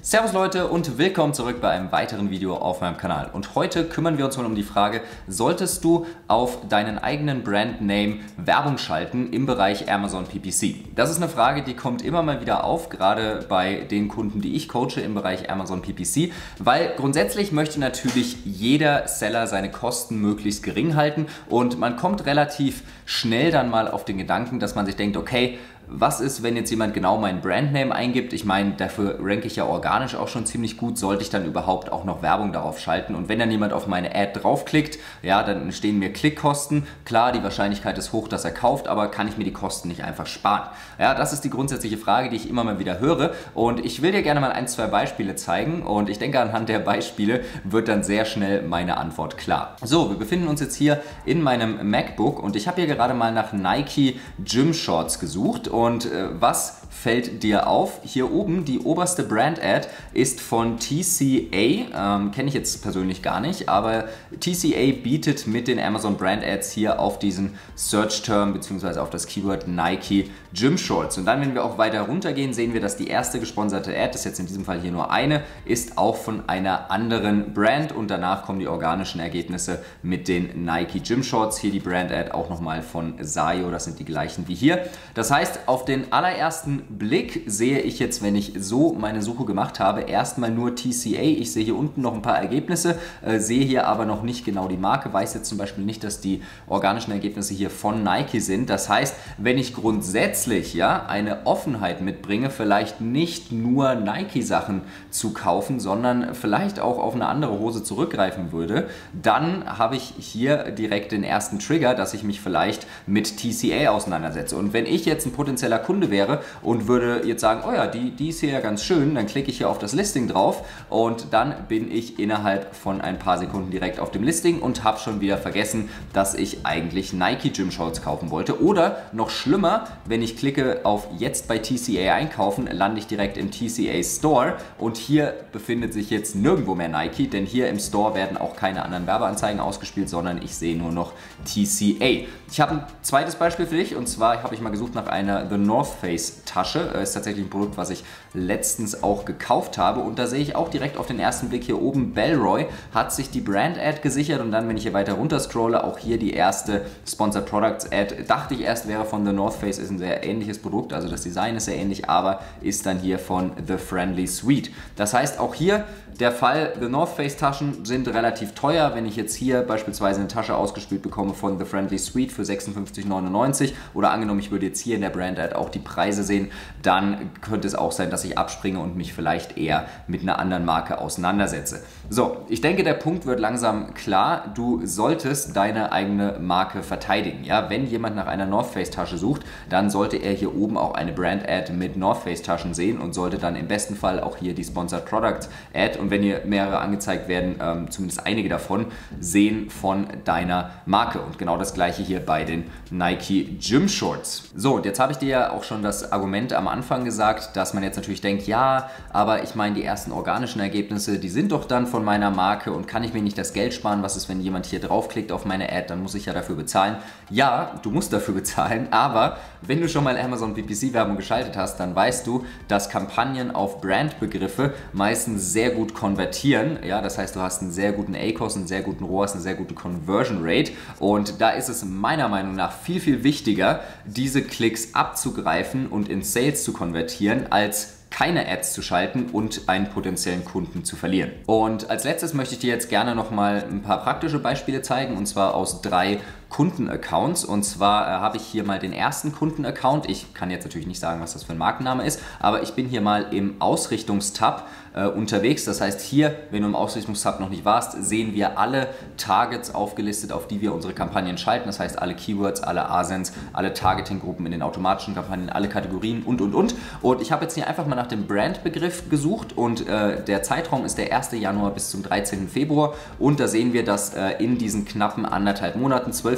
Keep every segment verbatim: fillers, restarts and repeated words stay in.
Servus Leute und willkommen zurück bei einem weiteren Video auf meinem Kanal. Und heute kümmern wir uns mal um die Frage, solltest du auf deinen eigenen Brandname Werbung schalten im Bereich Amazon P P C? Das ist eine Frage, die kommt immer mal wieder auf, gerade bei den Kunden, die ich coache im Bereich Amazon P P C, weil grundsätzlich möchte natürlich jeder Seller seine Kosten möglichst gering halten und man kommt relativ schnell dann mal auf den Gedanken, dass man sich denkt, okay, was ist, wenn jetzt jemand genau meinen Brandname eingibt? Ich meine, dafür ranke ich ja organisch auch schon ziemlich gut. Sollte ich dann überhaupt auch noch Werbung darauf schalten? Und wenn dann jemand auf meine Ad draufklickt, ja, dann entstehen mir Klickkosten. Klar, die Wahrscheinlichkeit ist hoch, dass er kauft, aber kann ich mir die Kosten nicht einfach sparen? Ja, das ist die grundsätzliche Frage, die ich immer mal wieder höre. Und ich will dir gerne mal ein, zwei Beispiele zeigen. Und ich denke, anhand der Beispiele wird dann sehr schnell meine Antwort klar. So, wir befinden uns jetzt hier in meinem MacBook und ich habe hier gerade mal nach Nike Gym Shorts gesucht. Und äh, was fällt dir auf? Hier oben, die oberste Brand-Ad ist von T C A. Ähm, kenne ich jetzt persönlich gar nicht, aber T C A bietet mit den Amazon Brand-Ads hier auf diesen Search-Term bzw. auf das Keyword Nike Gym Shorts. Und dann, wenn wir auch weiter runtergehen, sehen wir, dass die erste gesponserte Ad, das ist jetzt in diesem Fall hier nur eine, ist auch von einer anderen Brand und danach kommen die organischen Ergebnisse mit den Nike Gym Shorts. Hier die Brand-Ad auch nochmal von Sayo, das sind die gleichen wie hier. Das heißt, auf den allerersten Blick sehe ich jetzt, wenn ich so meine Suche gemacht habe, erstmal nur T C A. Ich sehe hier unten noch ein paar Ergebnisse, äh, sehe hier aber noch nicht genau die Marke, weiß jetzt zum Beispiel nicht, dass die organischen Ergebnisse hier von Nike sind. Das heißt, wenn ich grundsätzlich ja eine Offenheit mitbringe, vielleicht nicht nur Nike-Sachen zu kaufen, sondern vielleicht auch auf eine andere Hose zurückgreifen würde, dann habe ich hier direkt den ersten Trigger, dass ich mich vielleicht mit T C A auseinandersetze. Und wenn ich jetzt ein potenzieller Kunde wäre und würde jetzt sagen, oh ja, die, die ist hier ja ganz schön, dann klicke ich hier auf das Listing drauf und dann bin ich innerhalb von ein paar Sekunden direkt auf dem Listing und habe schon wieder vergessen, dass ich eigentlich Nike Gym Shorts kaufen wollte. Oder noch schlimmer, wenn ich klicke auf jetzt bei T C A einkaufen, lande ich direkt im T C A Store und hier befindet sich jetzt nirgendwo mehr Nike, denn hier im Store werden auch keine anderen Werbeanzeigen ausgespielt, sondern ich sehe nur noch T C A. Ich habe ein zweites Beispiel für dich und zwar habe ich mal gesucht nach einer The North Face Tasche. Ist tatsächlich ein Produkt, was ich letztens auch gekauft habe und da sehe ich auch direkt auf den ersten Blick hier oben, Bellroy hat sich die Brand-Ad gesichert und dann, wenn ich hier weiter runter scrolle, auch hier die erste Sponsored Products Ad. Dachte ich erst, wäre von The North Face, ist ein sehr ähnliches Produkt, also das Design ist sehr ähnlich, aber ist dann hier von The Friendly Suite. Das heißt, auch hier der Fall, The North Face Taschen sind relativ teuer. Wenn ich jetzt hier beispielsweise eine Tasche ausgespielt bekomme von The Friendly Suite für sechsundfünfzig neunundneunzig oder angenommen, ich würde jetzt hier in der Brand-Ad auch die Preise sehen, dann könnte es auch sein, dass ich abspringe und mich vielleicht eher mit einer anderen Marke auseinandersetze. So, ich denke, der Punkt wird langsam klar. Du solltest deine eigene Marke verteidigen. Ja, wenn jemand nach einer North Face Tasche sucht, dann sollte er hier oben auch eine Brand-Ad mit North Face Taschen sehen und sollte dann im besten Fall auch hier die Sponsored Products Ad und wenn hier mehrere angezeigt werden, ähm, zumindest einige davon, sehen von deiner Marke. Und genau das gleiche hier bei den Nike Gym Shorts. So, und jetzt habe ich dir ja auch schon das Argument am Anfang gesagt, dass man jetzt natürlich denkt, ja, aber ich meine, die ersten organischen Ergebnisse, die sind doch dann von meiner Marke und kann ich mir nicht das Geld sparen? Was ist, wenn jemand hier draufklickt auf meine Ad, dann muss ich ja dafür bezahlen. Ja, du musst dafür bezahlen, aber wenn du schon mal Amazon P P C Werbung geschaltet hast, dann weißt du, dass Kampagnen auf Brandbegriffe meistens sehr gut konvertieren. Ja, das heißt, du hast einen sehr guten A C O S, einen sehr guten R O A S, eine sehr gute Conversion Rate und da ist es meiner Meinung nach viel, viel wichtiger, diese Klicks abzugreifen und in Sales zu konvertieren, als keine Ads zu schalten und einen potenziellen Kunden zu verlieren. Und als letztes möchte ich dir jetzt gerne nochmal ein paar praktische Beispiele zeigen und zwar aus drei Kundenaccounts und zwar äh, habe ich hier mal den ersten Kundenaccount. Ich kann jetzt natürlich nicht sagen, was das für ein Markenname ist, aber ich bin hier mal im Ausrichtungstab äh, unterwegs. Das heißt hier, wenn du im Ausrichtungstab noch nicht warst, sehen wir alle Targets aufgelistet, auf die wir unsere Kampagnen schalten. Das heißt alle Keywords, alle A S I Ns, alle Targeting-Gruppen in den automatischen Kampagnen, alle Kategorien und und und. Und ich habe jetzt hier einfach mal nach dem Brandbegriff gesucht und äh, der Zeitraum ist der erste Januar bis zum dreizehnten Februar und da sehen wir, dass äh, in diesen knappen anderthalb Monaten, zwölf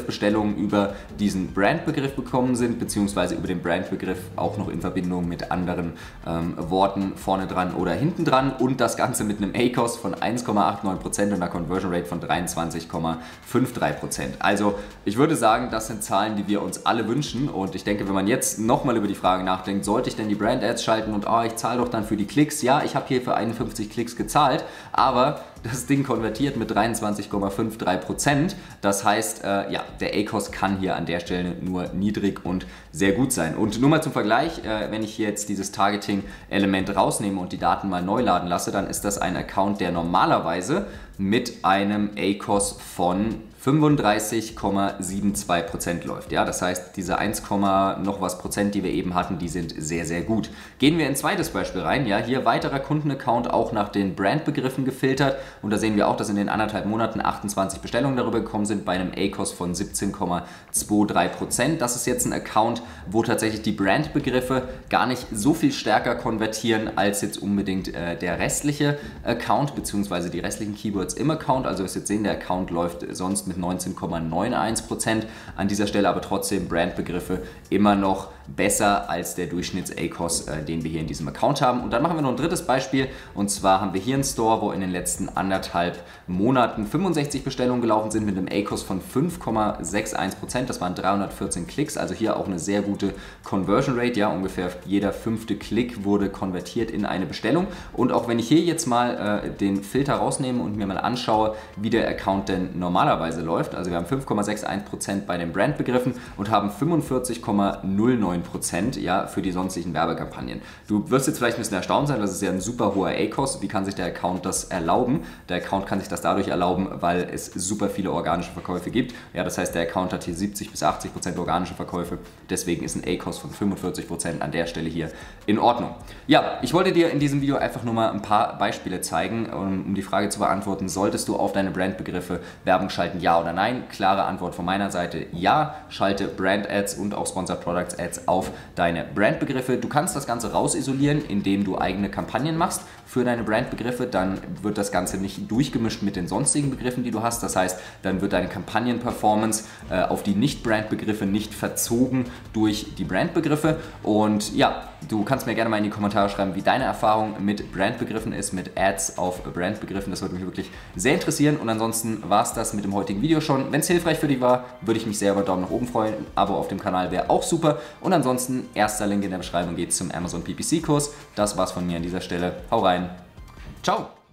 Bestellungen über diesen Brandbegriff gekommen sind, beziehungsweise über den Brandbegriff auch noch in Verbindung mit anderen ähm, Worten vorne dran oder hinten dran, und das Ganze mit einem A C O S von eins Komma neunundachtzig Prozent und einer Conversion Rate von dreiundzwanzig Komma dreiundfünfzig Prozent. Also ich würde sagen, das sind Zahlen, die wir uns alle wünschen, und ich denke, wenn man jetzt nochmal über die Frage nachdenkt, sollte ich denn die Brand Ads schalten und oh, ich zahle doch dann für die Klicks. Ja, ich habe hier für einundfünfzig Klicks gezahlt, aber das Ding konvertiert mit dreiundzwanzig Komma dreiundfünfzig Prozent. Das heißt, äh, ja, der A C O S kann hier an der Stelle nur niedrig und sehr gut sein. Und nur mal zum Vergleich, äh, wenn ich hier jetzt dieses Targeting-Element rausnehme und die Daten mal neu laden lasse, dann ist das ein Account, der normalerweise mit einem A C O S von fünfunddreißig Komma zweiundsiebzig Prozent läuft. Ja, das heißt, diese eins, noch was Prozent, die wir eben hatten, die sind sehr, sehr gut. Gehen wir in ein zweites Beispiel rein. Ja, hier weiterer Kundenaccount, auch nach den Brandbegriffen gefiltert, und da sehen wir auch, dass in den anderthalb Monaten achtundzwanzig Bestellungen darüber gekommen sind bei einem A C O S von siebzehn Komma dreiundzwanzig Prozent. Das ist jetzt ein Account, wo tatsächlich die Brandbegriffe gar nicht so viel stärker konvertieren als jetzt unbedingt äh, der restliche Account, beziehungsweise die restlichen Keywords im Account. Also ist jetzt sehen, der Account läuft sonst mit neunzehn Komma einundneunzig Prozent. An dieser Stelle aber trotzdem Brandbegriffe immer noch besser als der Durchschnitts-A C O S, äh, den wir hier in diesem Account haben. Und dann machen wir noch ein drittes Beispiel, und zwar haben wir hier einen Store, wo in den letzten anderthalb Monaten fünfundsechzig Bestellungen gelaufen sind mit einem A C O S von fünf Komma einundsechzig Prozent. Das waren dreihundertvierzehn Klicks, also hier auch eine sehr gute Conversion Rate. Ja, ungefähr jeder fünfte Klick wurde konvertiert in eine Bestellung. Und auch wenn ich hier jetzt mal äh, den Filter rausnehme und mir mal anschaue, wie der Account denn normalerweise läuft, also wir haben fünf Komma einundsechzig Prozent bei den Brandbegriffen und haben fünfundvierzig Komma null neun Prozent, ja, für die sonstigen Werbekampagnen. Du wirst jetzt vielleicht ein bisschen erstaunt sein, das ist ja ein super hoher A C O S. Wie kann sich der Account das erlauben? Der Account kann sich das dadurch erlauben, weil es super viele organische Verkäufe gibt. Ja, das heißt, der Account hat hier siebzig bis achtzig Prozent organische Verkäufe. Deswegen ist ein A C O S von fünfundvierzig Prozent an der Stelle hier in Ordnung. Ja, ich wollte dir in diesem Video einfach nur mal ein paar Beispiele zeigen, um, um die Frage zu beantworten, solltest du auf deine Brandbegriffe Werbung schalten, ja oder nein? Klare Antwort von meiner Seite, ja. Schalte Brand Ads und auch Sponsored Products Ads auf deine Brandbegriffe. Du kannst das Ganze rausisolieren, indem du eigene Kampagnen machst für deine Brandbegriffe. Dann wird das Ganze nicht durchgemischt mit den sonstigen Begriffen, die du hast. Das heißt, dann wird deine Kampagnen-Performance äh, auf die Nicht-Brand-Begriffe nicht verzogen durch die Brandbegriffe. Und ja, du kannst mir gerne mal in die Kommentare schreiben, wie deine Erfahrung mit Brandbegriffen ist, mit Ads auf Brandbegriffen. Das würde mich wirklich sehr interessieren. Und ansonsten war es das mit dem heutigen Video schon. Wenn es hilfreich für dich war, würde ich mich sehr über einen Daumen nach oben freuen. Ein Abo auf dem Kanal wäre auch super. Und ansonsten, erster Link in der Beschreibung geht zum Amazon P P C-Kurs. Das war's von mir an dieser Stelle. Hau rein. Ciao.